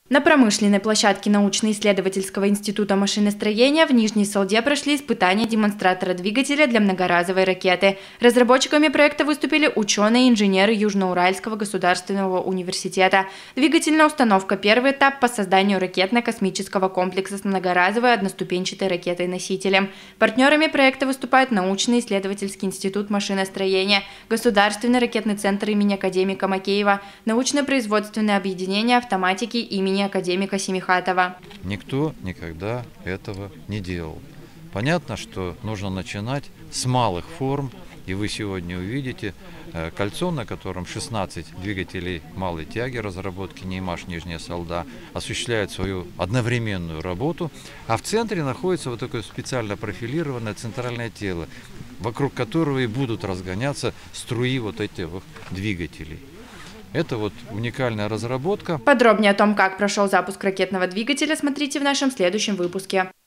На промышленной площадке научно-исследовательского института машиностроения в Нижней Салде прошли испытания демонстратора двигателя для многоразовой ракеты. Разработчиками проекта выступили ученые и инженеры Южноуральского государственного университета. Двигательная установка – первый этап по созданию ракетно-космического комплекса с многоразовой одноступенчатой ракетой-носителем. Партнерами проекта выступают научно-исследовательский институт машиностроения, Государственный ракетный центр имени академика Макеева, научно-производственное объединение автоматики имени академика Семихатова. Никто никогда этого не делал. Понятно, что нужно начинать с малых форм, и вы сегодня увидите кольцо, на котором 16 двигателей малой тяги разработки НИИМАШ Нижняя Салда осуществляют свою одновременную работу, а в центре находится вот такое специально профилированное центральное тело, вокруг которого и будут разгоняться струи вот этих двигателей. Это вот уникальная разработка. Подробнее о том, как прошел запуск ракетного двигателя, смотрите в нашем следующем выпуске.